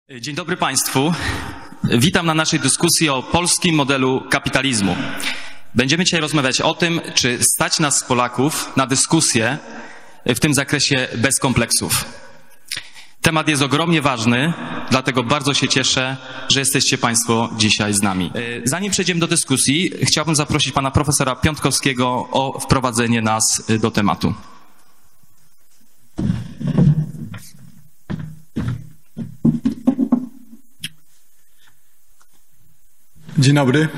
Dzień dobry Państwu. Witam na naszej dyskusji o polskim modelu kapitalizmu. Będziemy dzisiaj rozmawiać o tym, czy stać nas Polaków na dyskusję w tym zakresie bez kompleksów. Temat jest ogromnie ważny, dlatego bardzo się cieszę, że jesteście Państwo dzisiaj z nami. Zanim przejdziemy do dyskusji, chciałbym zaprosić pana profesora Piątkowskiego o wprowadzenie nas do tematu. Dzień dobry.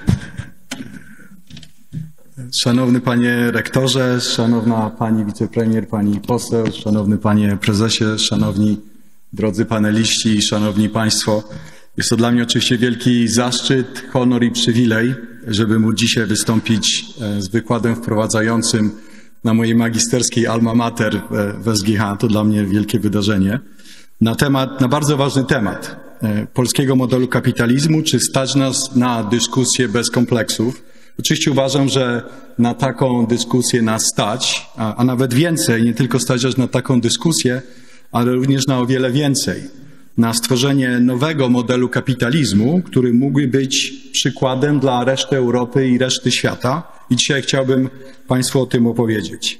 Szanowny panie rektorze, szanowna pani wicepremier, pani poseł, szanowny panie prezesie, szanowni drodzy paneliści, szanowni państwo. Jest to dla mnie oczywiście wielki zaszczyt, honor i przywilej, żeby móc dzisiaj wystąpić z wykładem wprowadzającym na mojej magisterskiej alma mater w SGH. To dla mnie wielkie wydarzenie. Na bardzo ważny temat polskiego modelu kapitalizmu, czy stać nas na dyskusję bez kompleksów. Oczywiście uważam, że na taką dyskusję nas stać, a nawet więcej, nie tylko stać nas na taką dyskusję, ale również na o wiele więcej. Na stworzenie nowego modelu kapitalizmu, który mógłby być przykładem dla reszty Europy i reszty świata. I dzisiaj chciałbym Państwu o tym opowiedzieć.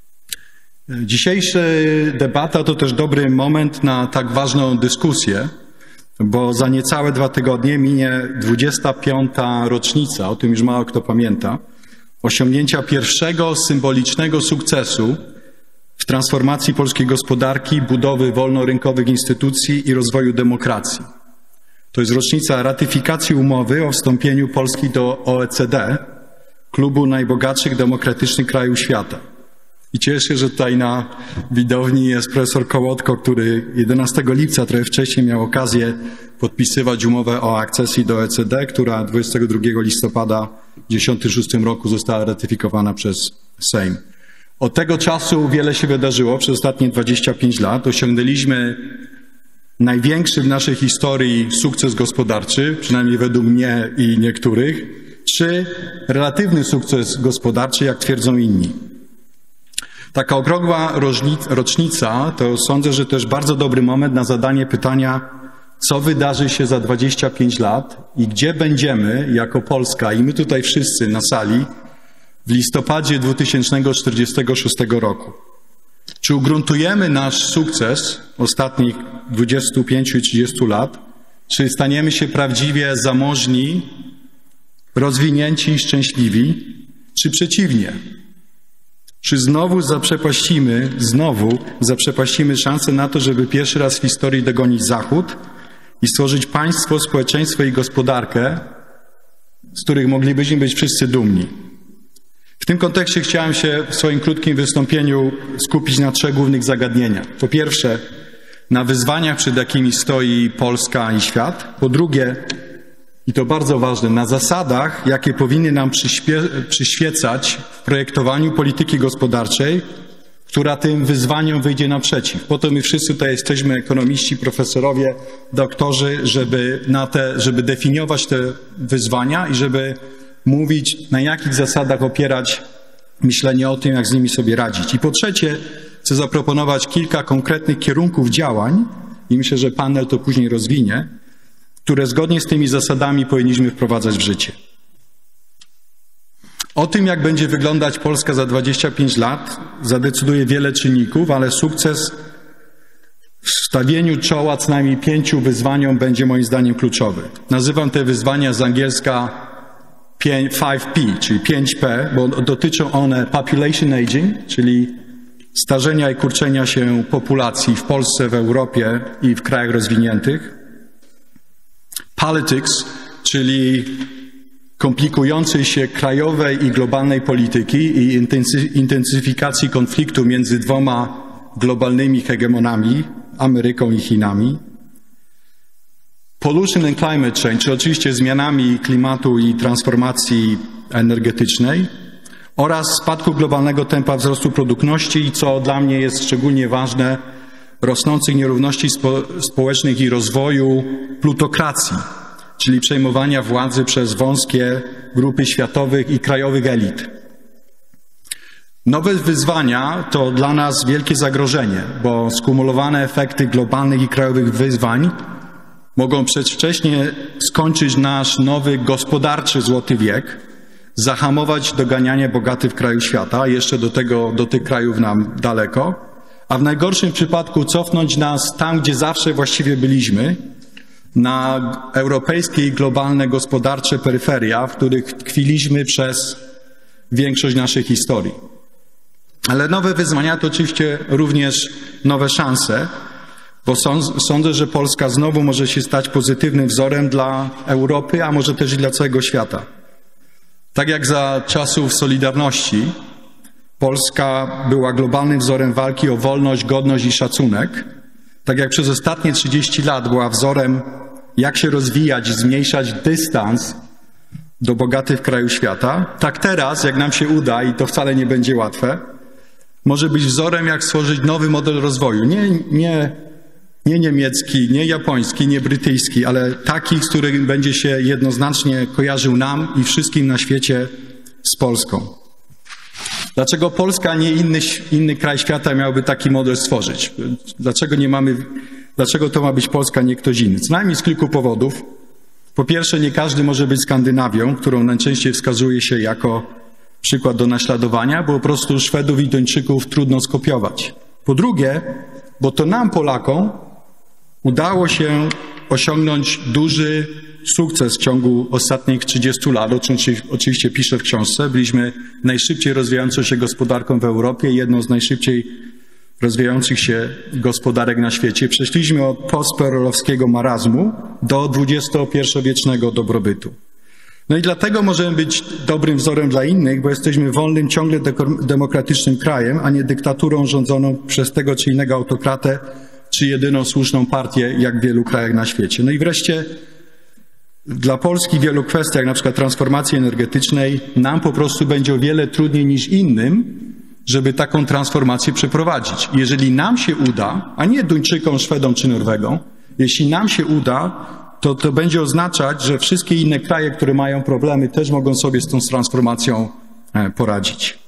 Dzisiejsza debata to też dobry moment na tak ważną dyskusję, bo za niecałe 2 tygodnie minie 25. rocznica, o tym już mało kto pamięta, osiągnięcia pierwszego symbolicznego sukcesu w transformacji polskiej gospodarki, budowy wolnorynkowych instytucji i rozwoju demokracji. To jest rocznica ratyfikacji umowy o wstąpieniu Polski do OECD, klubu najbogatszych demokratycznych krajów świata. I cieszę się, że tutaj na widowni jest profesor Kołotko, który 11 lipca, trochę wcześniej, miał okazję podpisywać umowę o akcesji do OECD, która 22 listopada w 1996 roku została ratyfikowana przez Sejm. Od tego czasu wiele się wydarzyło przez ostatnie 25 lat. Osiągnęliśmy największy w naszej historii sukces gospodarczy, przynajmniej według mnie i niektórych, czy relatywny sukces gospodarczy, jak twierdzą inni. Taka okrągła rocznica to sądzę, że też bardzo dobry moment na zadanie pytania, co wydarzy się za 25 lat i gdzie będziemy jako Polska i my tutaj wszyscy na sali w listopadzie 2046 roku. Czy ugruntujemy nasz sukces ostatnich 25 i 30 lat, czy staniemy się prawdziwie zamożni, rozwinięci i szczęśliwi, czy przeciwnie? Czy znowu zaprzepaścimy szansę na to, żeby pierwszy raz w historii dogonić Zachód i stworzyć państwo, społeczeństwo i gospodarkę, z których moglibyśmy być wszyscy dumni? W tym kontekście chciałem się w swoim krótkim wystąpieniu skupić na 3 głównych zagadnieniach. Po pierwsze, na wyzwaniach, przed jakimi stoi Polska i świat. Po drugie, i to bardzo ważne, na zasadach, jakie powinny nam przyświecać w projektowaniu polityki gospodarczej, która tym wyzwaniom wyjdzie naprzeciw. Po to my wszyscy tutaj jesteśmy ekonomiści, profesorowie, doktorzy, żeby definiować te wyzwania i żeby mówić, na jakich zasadach opierać myślenie o tym, jak z nimi sobie radzić. I po trzecie, chcę zaproponować kilka konkretnych kierunków działań i myślę, że panel to później rozwinie, które zgodnie z tymi zasadami powinniśmy wprowadzać w życie. O tym, jak będzie wyglądać Polska za 25 lat, zadecyduje wiele czynników, ale sukces w stawieniu czoła co najmniej 5 wyzwaniom będzie moim zdaniem kluczowy. Nazywam te wyzwania z angielska 5P, czyli 5P, bo dotyczą one population aging, czyli starzenia i kurczenia się populacji w Polsce, w Europie i w krajach rozwiniętych. Politics, czyli komplikującej się krajowej i globalnej polityki i intensyfikacji konfliktu między 2 globalnymi hegemonami, Ameryką i Chinami. Pollution and climate change, czyli oczywiście zmianami klimatu i transformacji energetycznej oraz spadku globalnego tempa wzrostu produktywności i, co dla mnie jest szczególnie ważne, rosnących nierówności społecznych i rozwoju plutokracji, czyli przejmowania władzy przez wąskie grupy światowych i krajowych elit. Nowe wyzwania to dla nas wielkie zagrożenie, bo skumulowane efekty globalnych i krajowych wyzwań mogą przedwcześnie skończyć nasz nowy gospodarczy złoty wiek, zahamować doganianie bogatych krajów świata, jeszcze do tych krajów nam daleko, a w najgorszym przypadku cofnąć nas tam, gdzie zawsze właściwie byliśmy, na europejskie i globalne gospodarcze peryferia, w których tkwiliśmy przez większość naszej historii. Ale nowe wyzwania to oczywiście również nowe szanse, bo sądzę, że Polska znowu może się stać pozytywnym wzorem dla Europy, a może też i dla całego świata. Tak jak za czasów Solidarności, Polska była globalnym wzorem walki o wolność, godność i szacunek, tak jak przez ostatnie 30 lat była wzorem, jak się rozwijać i zmniejszać dystans do bogatych krajów świata, tak teraz, jak nam się uda, i to wcale nie będzie łatwe, może być wzorem, jak stworzyć nowy model rozwoju. Nie niemiecki, nie japoński, nie brytyjski, ale taki, z którym będzie się jednoznacznie kojarzył nam i wszystkim na świecie z Polską. Dlaczego Polska, a nie inny kraj świata miałby taki model stworzyć? Dlaczego to ma być Polska, nie ktoś inny? Co najmniej z kilku powodów. Po pierwsze, nie każdy może być Skandynawią, którą najczęściej wskazuje się jako przykład do naśladowania, bo po prostu Szwedów i Duńczyków trudno skopiować. Po drugie, bo to nam, Polakom, udało się osiągnąć duży sukces w ciągu ostatnich 30 lat, o czym oczywiście piszę w książce. Byliśmy najszybciej rozwijającą się gospodarką w Europie, jedną z najszybciej rozwijających się gospodarek na świecie. Przeszliśmy od postperelowskiego marazmu do XXI-wiecznego dobrobytu. No i dlatego możemy być dobrym wzorem dla innych, bo jesteśmy wolnym, ciągle demokratycznym krajem, a nie dyktaturą rządzoną przez tego czy innego autokratę, czy jedyną słuszną partię, jak w wielu krajach na świecie. No i wreszcie dla Polski w wielu kwestiach, na przykład transformacji energetycznej, nam po prostu będzie o wiele trudniej niż innym, żeby taką transformację przeprowadzić. Jeżeli nam się uda, a nie Duńczykom, Szwedom czy Norwegom, jeśli nam się uda, to będzie oznaczać, że wszystkie inne kraje, które mają problemy, też mogą sobie z tą transformacją poradzić.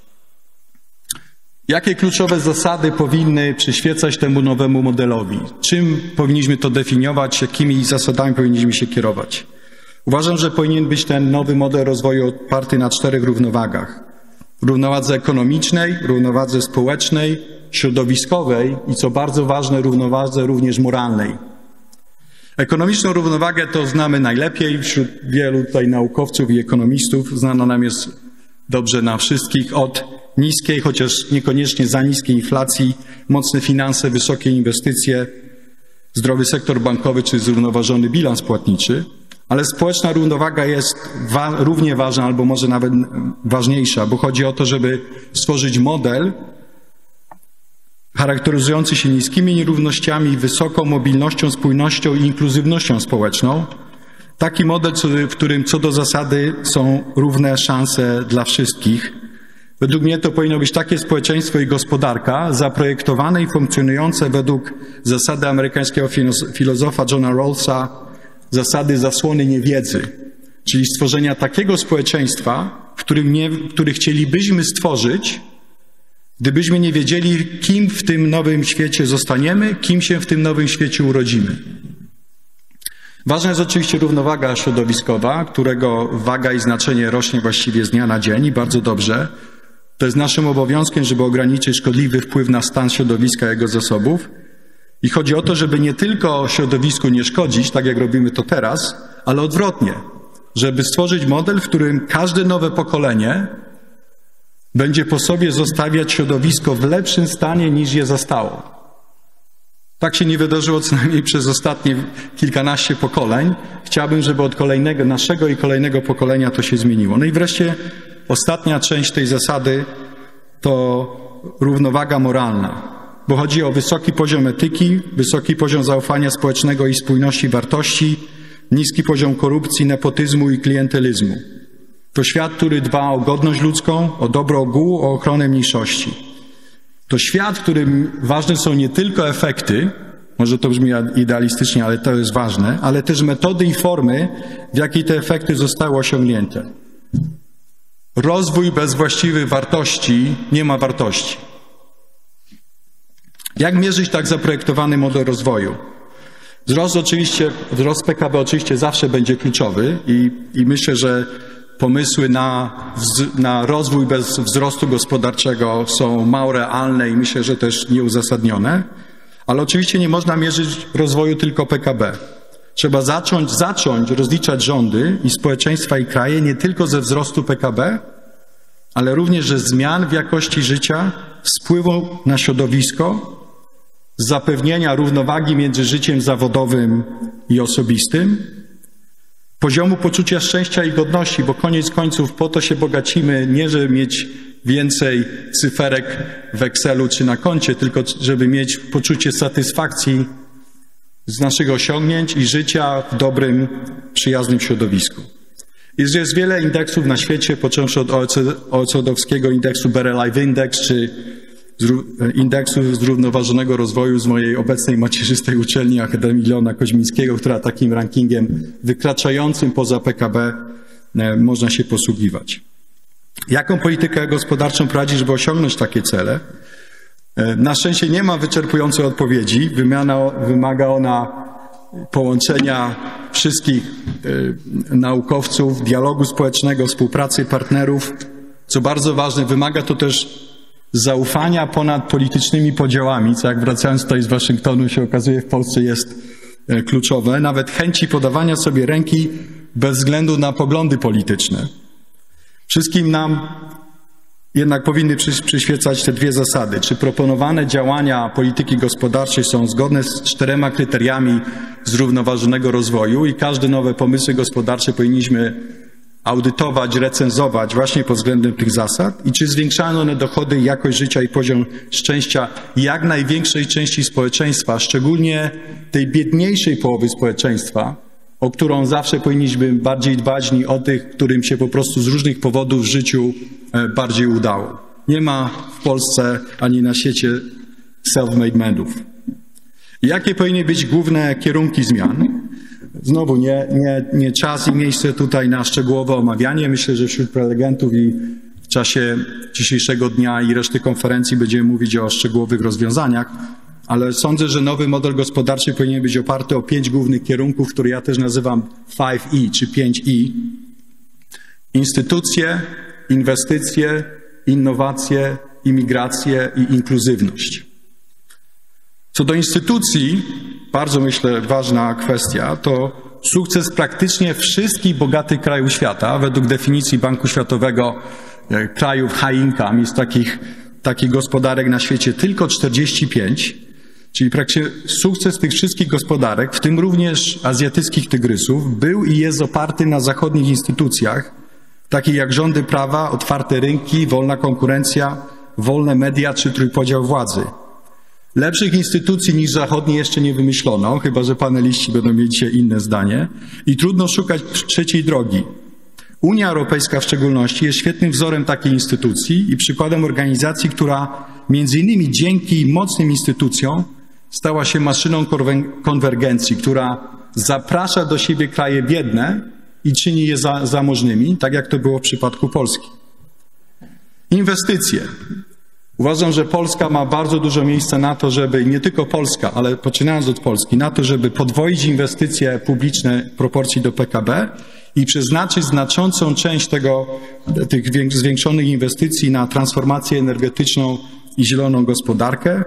Jakie kluczowe zasady powinny przyświecać temu nowemu modelowi? Czym powinniśmy to definiować? Jakimi zasadami powinniśmy się kierować? Uważam, że powinien być ten nowy model rozwoju oparty na 4 równowagach. Równowadze ekonomicznej, równowadze społecznej, środowiskowej i, co bardzo ważne, równowadze również moralnej. Ekonomiczną równowagę to znamy najlepiej wśród wielu tutaj naukowców i ekonomistów. Znana nam jest dobrze na wszystkich od niskiej, chociaż niekoniecznie za niskiej inflacji, mocne finanse, wysokie inwestycje, zdrowy sektor bankowy czy zrównoważony bilans płatniczy. Ale społeczna równowaga jest równie ważna, albo może nawet ważniejsza, bo chodzi o to, żeby stworzyć model charakteryzujący się niskimi nierównościami, wysoką mobilnością, spójnością i inkluzywnością społeczną. Taki model, w którym co do zasady są równe szanse dla wszystkich. Według mnie to powinno być takie społeczeństwo i gospodarka zaprojektowane i funkcjonujące według zasady amerykańskiego filozofa Johna Rawlsa, zasady zasłony niewiedzy, czyli stworzenia takiego społeczeństwa, który chcielibyśmy stworzyć, gdybyśmy nie wiedzieli, kim w tym nowym świecie zostaniemy, kim się w tym nowym świecie urodzimy. Ważna jest oczywiście równowaga środowiskowa, którego waga i znaczenie rośnie właściwie z dnia na dzień i bardzo dobrze. To jest naszym obowiązkiem, żeby ograniczyć szkodliwy wpływ na stan środowiska i jego zasobów. I chodzi o to, żeby nie tylko środowisku nie szkodzić, tak jak robimy to teraz, ale odwrotnie, żeby stworzyć model, w którym każde nowe pokolenie będzie po sobie zostawiać środowisko w lepszym stanie, niż je zastało. Tak się nie wydarzyło co najmniej przez ostatnie kilkanaście pokoleń. Chciałbym, żeby od naszego i kolejnego pokolenia to się zmieniło. No i wreszcie ostatnia część tej zasady to równowaga moralna. Bo chodzi o wysoki poziom etyki, wysoki poziom zaufania społecznego i spójności wartości, niski poziom korupcji, nepotyzmu i klientelizmu. To świat, który dba o godność ludzką, o dobro ogółu, o ochronę mniejszości. To świat, w którym ważne są nie tylko efekty, może to brzmi idealistycznie, ale to jest ważne, ale też metody i formy, w jakiej te efekty zostały osiągnięte. Rozwój bez właściwych wartości nie ma wartości. Jak mierzyć tak zaprojektowany model rozwoju? Wzrost PKB oczywiście zawsze będzie kluczowy i myślę, że pomysły na rozwój bez wzrostu gospodarczego są mało realne i myślę, że też nieuzasadnione. Ale oczywiście nie można mierzyć rozwoju tylko PKB. Trzeba zacząć rozliczać rządy i społeczeństwa i kraje nie tylko ze wzrostu PKB, ale również ze zmian w jakości życia, z wpływu na środowisko, z zapewnienia równowagi między życiem zawodowym i osobistym, poziomu poczucia szczęścia i godności, bo koniec końców po to się bogacimy, nie żeby mieć więcej cyferek w Excelu czy na koncie, tylko żeby mieć poczucie satysfakcji z naszych osiągnięć i życia w dobrym, przyjaznym środowisku. Jest wiele indeksów na świecie, począwszy od OECD-owskiego indeksu Better Life Index, czy indeksu zrównoważonego rozwoju z mojej obecnej macierzystej uczelni Akademii Leona Koźmińskiego, która takim rankingiem wykraczającym poza PKB można się posługiwać. Jaką politykę gospodarczą prowadzić, żeby osiągnąć takie cele? Na szczęście nie ma wyczerpującej odpowiedzi. Wymaga ona połączenia wszystkich naukowców, dialogu społecznego, współpracy partnerów. Co bardzo ważne, wymaga to też zaufania ponad politycznymi podziałami, co jak wracając tutaj z Waszyngtonu się okazuje w Polsce jest kluczowe. Nawet chęci podawania sobie ręki bez względu na poglądy polityczne. Wszystkim nam jednak powinny przyświecać te dwie zasady. Czy proponowane działania polityki gospodarczej są zgodne z 4 kryteriami zrównoważonego rozwoju i każde nowe pomysły gospodarcze powinniśmy audytować, recenzować właśnie pod względem tych zasad i czy zwiększają one dochody, jakość życia i poziom szczęścia jak największej części społeczeństwa, szczególnie tej biedniejszej połowy społeczeństwa, o którą zawsze powinniśmy bardziej dbać niż o tych, którym się po prostu z różnych powodów w życiu bardziej udało. Nie ma w Polsce ani na świecie self-made menów. Jakie powinny być główne kierunki zmian? Znowu nie czas i miejsce tutaj na szczegółowe omawianie. Myślę, że wśród prelegentów i w czasie dzisiejszego dnia i reszty konferencji będziemy mówić o szczegółowych rozwiązaniach, ale sądzę, że nowy model gospodarczy powinien być oparty o 5 głównych kierunków, które ja też nazywam 5E czy 5E. Instytucje, inwestycje, innowacje, imigrację i inkluzywność. Co do instytucji, bardzo myślę ważna kwestia, to sukces praktycznie wszystkich bogatych krajów świata. Według definicji Banku Światowego krajów high income jest takich gospodarek na świecie tylko 45, czyli praktycznie sukces tych wszystkich gospodarek, w tym również azjatyckich tygrysów, był i jest oparty na zachodnich instytucjach, takich jak rządy prawa, otwarte rynki, wolna konkurencja, wolne media czy trójpodział władzy. Lepszych instytucji niż zachodnie jeszcze nie wymyślono, chyba że paneliści będą mieć dzisiaj inne zdanie i trudno szukać trzeciej drogi. Unia Europejska w szczególności jest świetnym wzorem takiej instytucji i przykładem organizacji, która między innymi dzięki mocnym instytucjom stała się maszyną konwergencji, która zaprasza do siebie kraje biedne i czyni je zamożnymi, tak jak to było w przypadku Polski. Inwestycje. Uważam, że Polska ma bardzo dużo miejsca na to, żeby, nie tylko Polska, ale poczynając od Polski, na to, żeby podwoić inwestycje publiczne w proporcji do PKB i przeznaczyć znaczącą część tych zwiększonych inwestycji na transformację energetyczną i zieloną gospodarkę.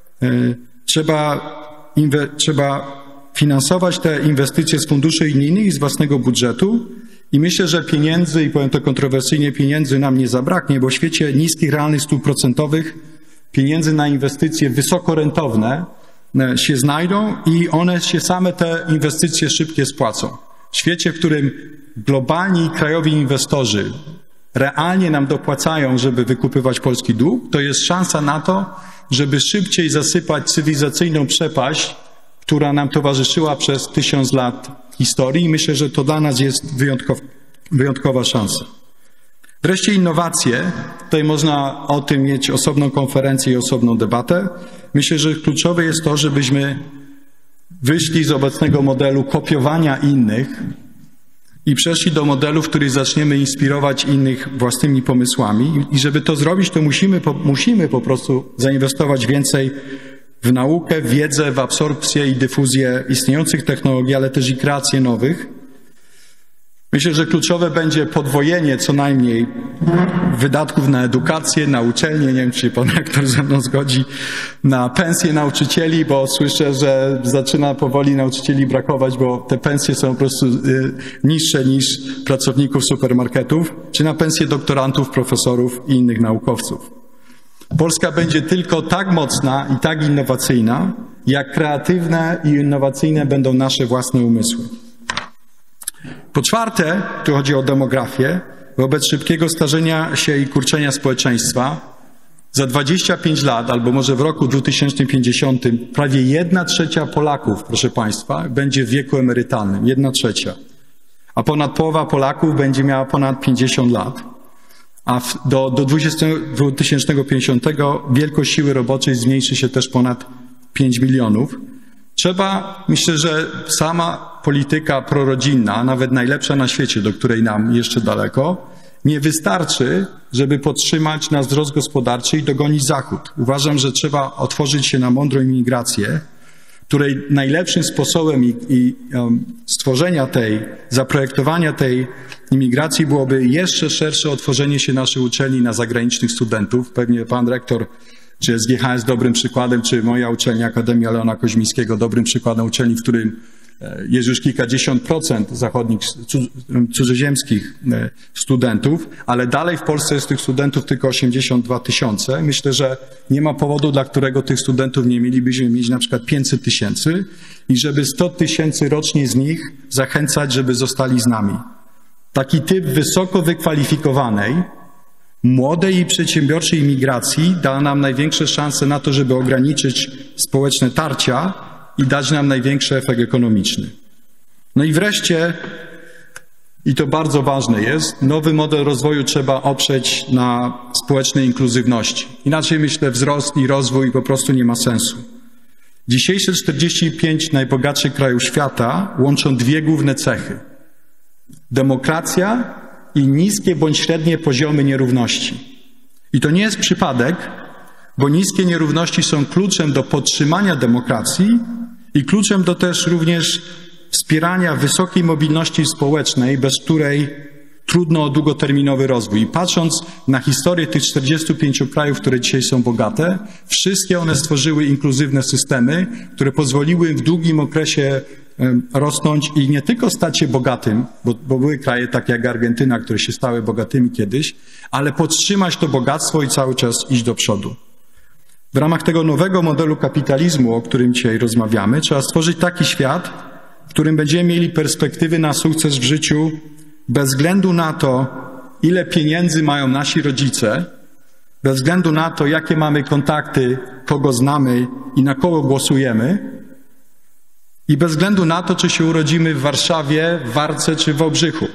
Trzeba finansować te inwestycje z funduszy unijnych i z własnego budżetu. I myślę, że pieniędzy, i powiem to kontrowersyjnie, pieniędzy nam nie zabraknie, bo w świecie niskich realnych stóp procentowych pieniędzy na inwestycje wysokorentowne się znajdą i one się same te inwestycje szybkie spłacą. W świecie, w którym globalni i krajowi inwestorzy realnie nam dopłacają, żeby wykupywać polski dług, to jest szansa na to, żeby szybciej zasypać cywilizacyjną przepaść, która nam towarzyszyła przez 1000 lat historii i myślę, że to dla nas jest wyjątkowa szansa. Wreszcie innowacje. Tutaj można o tym mieć osobną konferencję i osobną debatę. Myślę, że kluczowe jest to, żebyśmy wyszli z obecnego modelu kopiowania innych i przeszli do modelu, w którym zaczniemy inspirować innych własnymi pomysłami. I żeby to zrobić, to musimy po prostu zainwestować więcej w naukę, w wiedzę, w absorpcję i dyfuzję istniejących technologii, ale też i kreację nowych. Myślę, że kluczowe będzie podwojenie co najmniej wydatków na edukację, na uczelnie, nie wiem, czy pan rektor ze mną zgodzi, na pensje nauczycieli, bo słyszę, że zaczyna powoli nauczycieli brakować, bo te pensje są po prostu niższe niż pracowników supermarketów, czy na pensje doktorantów, profesorów i innych naukowców. Polska będzie tylko tak mocna i tak innowacyjna, jak kreatywne i innowacyjne będą nasze własne umysły. Po czwarte, tu chodzi o demografię, wobec szybkiego starzenia się i kurczenia społeczeństwa, za 25 lat, albo może w roku 2050, prawie 1/3 Polaków, proszę Państwa, będzie w wieku emerytalnym. 1/3. A ponad połowa Polaków będzie miała ponad 50 lat. A do 2050 wielkość siły roboczej zmniejszy się też ponad 5 milionów. Trzeba, myślę, że sama polityka prorodzinna, nawet najlepsza na świecie, do której nam jeszcze daleko, nie wystarczy, żeby podtrzymać nasz wzrost gospodarczy i dogonić Zachód. Uważam, że trzeba otworzyć się na mądrą imigrację, której najlepszym sposobem stworzenia zaprojektowania tej imigracji byłoby jeszcze szersze otworzenie się naszych uczelni na zagranicznych studentów. Pewnie pan rektor czy SGH jest dobrym przykładem, czy moja uczelnia Akademia Leona Koźmińskiego dobrym przykładem uczelni, w którym jest już kilkadziesiąt procent zachodnich, cudzoziemskich studentów, ale dalej w Polsce jest tych studentów tylko 82 000. Myślę, że nie ma powodu, dla którego tych studentów nie mielibyśmy mieć na przykład 500 000 i żeby 100 000 rocznie z nich zachęcać, żeby zostali z nami. Taki typ wysoko wykwalifikowanej, młodej i przedsiębiorczej imigracji da nam największe szanse na to, żeby ograniczyć społeczne tarcia i dać nam największy efekt ekonomiczny. No i wreszcie, i to bardzo ważne jest, nowy model rozwoju trzeba oprzeć na społecznej inkluzywności. Inaczej, myślę, wzrost i rozwój po prostu nie ma sensu. Dzisiejsze 45 najbogatszych krajów świata łączą dwie główne cechy. Demokracja i niskie bądź średnie poziomy nierówności. I to nie jest przypadek, bo niskie nierówności są kluczem do podtrzymania demokracji i kluczem do też również wspierania wysokiej mobilności społecznej, bez której trudno o długoterminowy rozwój. I patrząc na historię tych 45 krajów, które dzisiaj są bogate, wszystkie one stworzyły inkluzywne systemy, które pozwoliły im w długim okresie rosnąć i nie tylko stać się bogatym, bo były kraje takie jak Argentyna, które się stały bogatymi kiedyś, ale podtrzymać to bogactwo i cały czas iść do przodu. W ramach tego nowego modelu kapitalizmu, o którym dzisiaj rozmawiamy, trzeba stworzyć taki świat, w którym będziemy mieli perspektywy na sukces w życiu bez względu na to, ile pieniędzy mają nasi rodzice, bez względu na to, jakie mamy kontakty, kogo znamy i na kogo głosujemy, i bez względu na to, czy się urodzimy w Warszawie, w Warce czy w Wałbrzychu.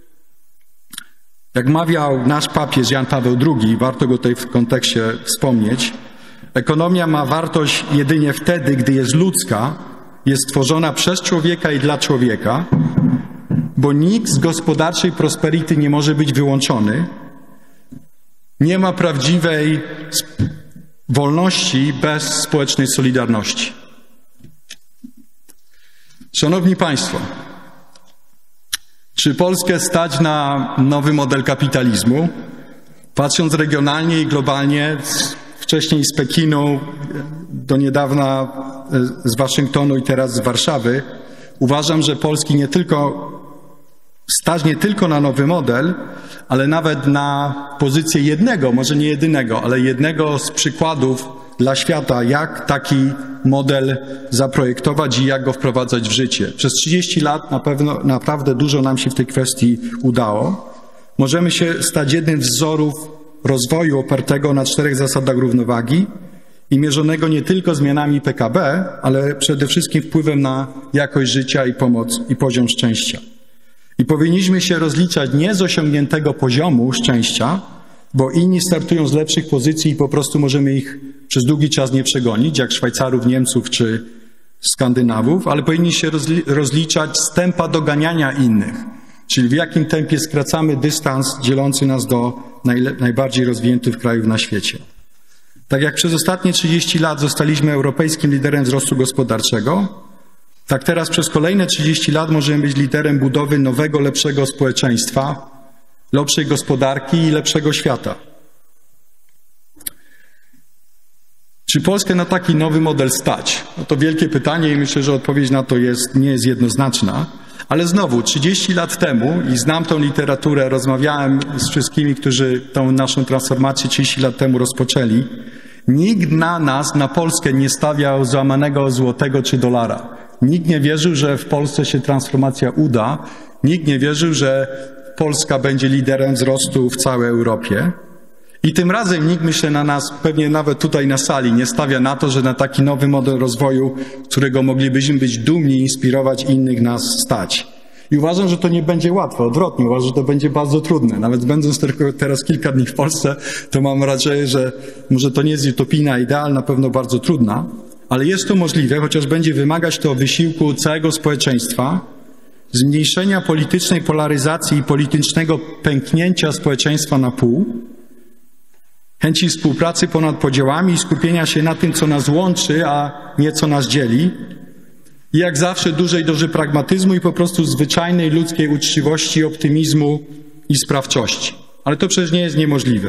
Jak mawiał nasz papież Jan Paweł II, warto go tutaj w kontekście wspomnieć, ekonomia ma wartość jedynie wtedy, gdy jest ludzka, jest stworzona przez człowieka i dla człowieka, bo nikt z gospodarczej prosperity nie może być wyłączony. Nie ma prawdziwej wolności bez społecznej solidarności. Szanowni Państwo, czy Polskę stać na nowy model kapitalizmu? Patrząc regionalnie i globalnie, wcześniej z Pekinu, do niedawna z Waszyngtonu i teraz z Warszawy, uważam, że Polski stać nie tylko na nowy model, ale nawet na pozycję jednego, może nie jedynego, ale jednego z przykładów dla świata, jak taki model zaprojektować i jak go wprowadzać w życie. Przez 30 lat naprawdę dużo nam się w tej kwestii udało. Możemy się stać jednym z wzorów rozwoju opartego na 4 zasadach równowagi i mierzonego nie tylko zmianami PKB, ale przede wszystkim wpływem na jakość życia i pomoc i poziom szczęścia. I powinniśmy się rozliczać nie z osiągniętego poziomu szczęścia, bo inni startują z lepszych pozycji i po prostu możemy ich przez długi czas nie przegonić, jak Szwajcarów, Niemców czy Skandynawów, ale powinni się rozliczać z tempa doganiania innych, czyli w jakim tempie skracamy dystans dzielący nas do najbardziej rozwiniętych krajów na świecie. Tak jak przez ostatnie 30 lat zostaliśmy europejskim liderem wzrostu gospodarczego, tak teraz przez kolejne 30 lat możemy być liderem budowy nowego, lepszego społeczeństwa, lepszej gospodarki i lepszego świata. Czy Polskę na taki nowy model stać? No to wielkie pytanie i myślę, że odpowiedź na to nie jest jednoznaczna. Ale znowu, 30 lat temu, i znam tą literaturę, rozmawiałem z wszystkimi, którzy tą naszą transformację 30 lat temu rozpoczęli, nikt na nas, na Polskę nie stawiał złamanego złotego czy dolara. Nikt nie wierzył, że w Polsce się transformacja uda. Nikt nie wierzył, że Polska będzie liderem wzrostu w całej Europie. I tym razem nikt, myślę, na nas, pewnie nawet tutaj na sali, nie stawia na to, że na taki nowy model rozwoju, z którego moglibyśmy być dumni i inspirować innych nas stać. I uważam, że to nie będzie łatwe, odwrotnie, uważam, że to będzie bardzo trudne. Nawet będąc tylko teraz kilka dni w Polsce, to mam nadzieję, że może to nie jest utopijna idea, ale na pewno bardzo trudna, ale jest to możliwe, chociaż będzie wymagać to wysiłku całego społeczeństwa, zmniejszenia politycznej polaryzacji i politycznego pęknięcia społeczeństwa na pół, chęci współpracy ponad podziałami i skupienia się na tym, co nas łączy, a nie co nas dzieli. I jak zawsze dużej dozy pragmatyzmu i po prostu zwyczajnej ludzkiej uczciwości, optymizmu i sprawczości. Ale to przecież nie jest niemożliwe.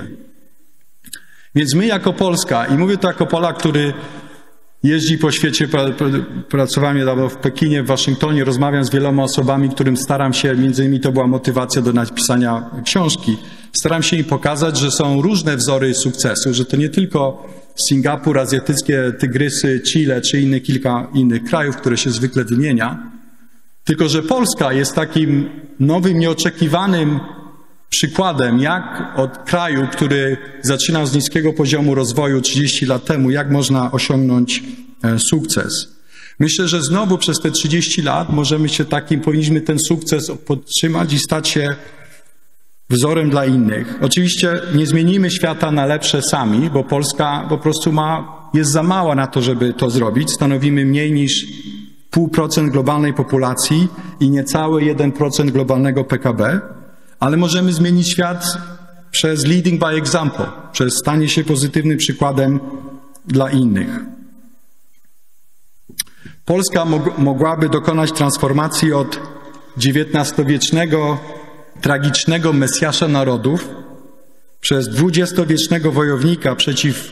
Więc my jako Polska, i mówię to jako Polak, który jeździ po świecie, pracowałem niedawno w Pekinie, w Waszyngtonie, rozmawiam z wieloma osobami, którym staram się, między innymi to była motywacja do napisania książki, staram się im pokazać, że są różne wzory sukcesu, że to nie tylko Singapur, azjatyckie tygrysy, Chile czy kilka innych krajów, które się zwykle wymienia, tylko że Polska jest takim nowym, nieoczekiwanym przykładem, jak od kraju, który zaczynał z niskiego poziomu rozwoju 30 lat temu, jak można osiągnąć sukces. Myślę, że znowu przez te 30 lat powinniśmy ten sukces podtrzymać i stać się wzorem dla innych. Oczywiście nie zmienimy świata na lepsze sami, bo Polska po prostu jest za mała na to, żeby to zrobić. Stanowimy mniej niż 0,5% globalnej populacji i niecały 1% globalnego PKB, ale możemy zmienić świat przez leading by example, przez stanie się pozytywnym przykładem dla innych. Polska mogłaby dokonać transformacji od XIX-wiecznego tragicznego mesjasza narodów przez XX-wiecznego wojownika przeciw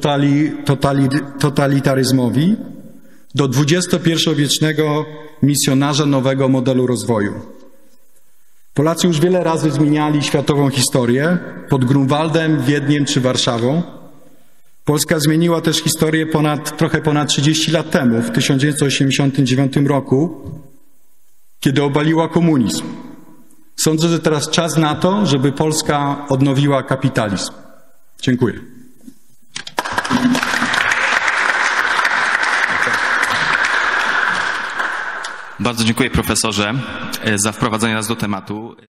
totalitaryzmowi do XXI-wiecznego misjonarza nowego modelu rozwoju. Polacy już wiele razy zmieniali światową historię pod Grunwaldem, Wiedniem czy Warszawą. Polska zmieniła też historię trochę ponad 30 lat temu, w 1989 roku, kiedy obaliła komunizm. Sądzę, że teraz czas na to, żeby Polska odnowiła kapitalizm. Dziękuję. Bardzo dziękuję, profesorze, za wprowadzenie nas do tematu.